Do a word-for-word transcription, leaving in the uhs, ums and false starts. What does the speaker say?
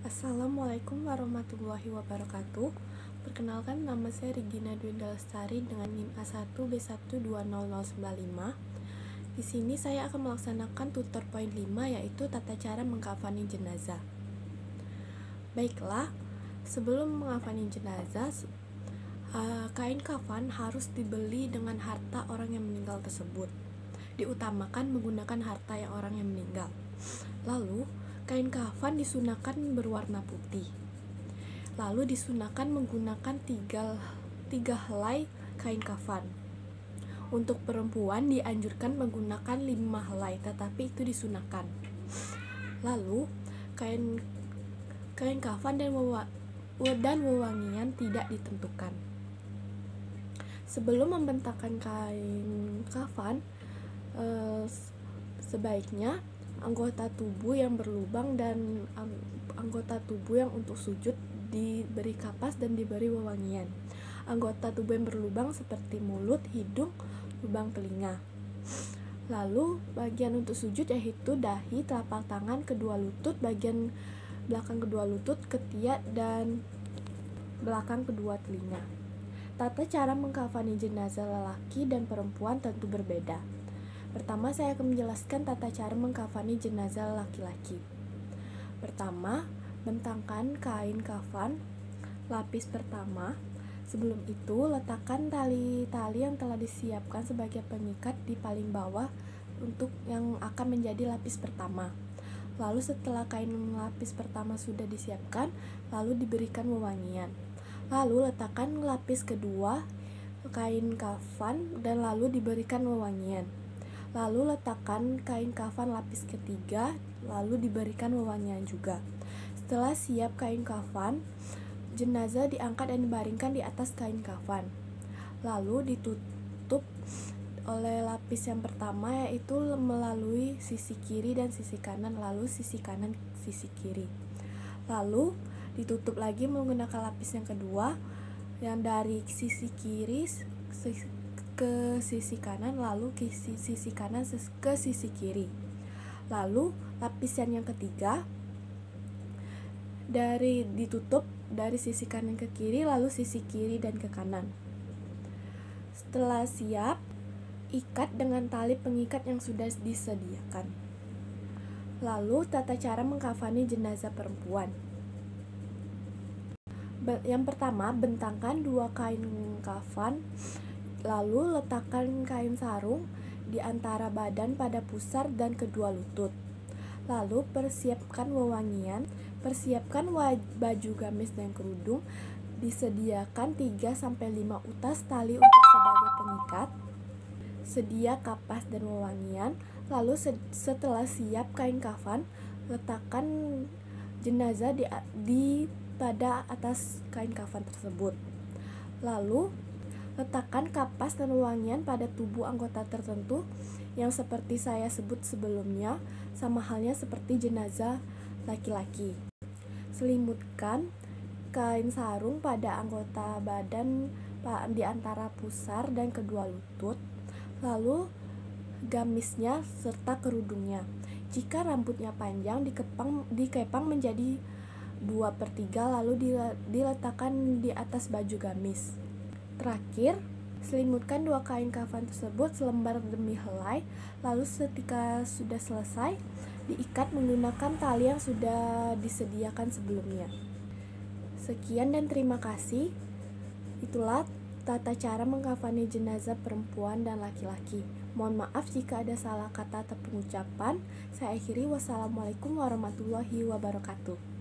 Assalamualaikum warahmatullahi wabarakatuh. Perkenalkan, nama saya Regina Dwinda Lestari dengan NIM A satu B satu dua nol nol sembilan lima. Di sini saya akan melaksanakan tutor poin lima, yaitu tata cara mengkafani jenazah. Baiklah, sebelum mengkafani jenazah, kain kafan harus dibeli dengan harta orang yang meninggal tersebut. Diutamakan menggunakan harta yang orang yang meninggal. Lalu, kain kafan disunahkan berwarna putih. Lalu disunahkan menggunakan tiga, tiga helai kain kafan. Untuk perempuan dianjurkan menggunakan lima helai, tetapi itu disunahkan. Lalu, kain kain kafan dan, wewa, dan wewangian tidak ditentukan. Sebelum membentangkan kain kafan, eh, sebaiknya anggota tubuh yang berlubang dan anggota tubuh yang untuk sujud diberi kapas dan diberi wewangian. Anggota tubuh yang berlubang seperti mulut, hidung, lubang telinga. Lalu bagian untuk sujud yaitu dahi, telapak tangan, kedua lutut, bagian belakang kedua lutut, ketiak, dan belakang kedua telinga. Tata cara mengkafani jenazah lelaki dan perempuan tentu berbeda. Pertama, saya akan menjelaskan tata cara mengkafani jenazah laki-laki. Pertama, bentangkan kain kafan lapis pertama. Sebelum itu, letakkan tali-tali yang telah disiapkan sebagai pengikat di paling bawah untuk yang akan menjadi lapis pertama. Lalu setelah kain lapis pertama sudah disiapkan, lalu diberikan wewangian. Lalu letakkan lapis kedua kain kafan dan lalu diberikan wewangian. Lalu letakkan kain kafan lapis ketiga, lalu diberikan wewangian juga. Setelah siap kain kafan, jenazah diangkat dan dibaringkan di atas kain kafan. Lalu ditutup oleh lapis yang pertama, yaitu melalui sisi kiri dan sisi kanan, lalu sisi kanan sisi kiri. Lalu ditutup lagi menggunakan lapis yang kedua, yang dari sisi kiri ke sisi kanan, lalu ke sisi kanan ke sisi kiri. Lalu lapisan yang ketiga dari ditutup dari sisi kanan ke kiri, lalu sisi kiri dan ke kanan. Setelah siap, ikat dengan tali pengikat yang sudah disediakan. Lalu tata cara mengkafani jenazah perempuan. Yang pertama, bentangkan dua kain kafan. Lalu letakkan kain sarung di antara badan pada pusar dan kedua lutut. Lalu persiapkan wewangian, persiapkan baju gamis dan kerudung, disediakan tiga sampai lima utas tali untuk sebagai pengikat. Sedia kapas dan wewangian. Lalu setelah siap kain kafan, letakkan jenazah di, di pada atas kain kafan tersebut. Lalu letakkan kapas dan wewangian pada tubuh anggota tertentu yang seperti saya sebut sebelumnya, sama halnya seperti jenazah laki-laki. Selimutkan kain sarung pada anggota badan di antara pusar dan kedua lutut, lalu gamisnya serta kerudungnya. Jika rambutnya panjang, dikepang, dikepang menjadi dua per tiga, lalu diletakkan di atas baju gamis. Terakhir, selimutkan dua kain kafan tersebut selembar demi helai, lalu ketika sudah selesai, diikat menggunakan tali yang sudah disediakan sebelumnya. Sekian dan terima kasih. Itulah tata cara mengkafani jenazah perempuan dan laki-laki. Mohon maaf jika ada salah kata atau pengucapan. Saya akhiri. Wassalamualaikum warahmatullahi wabarakatuh.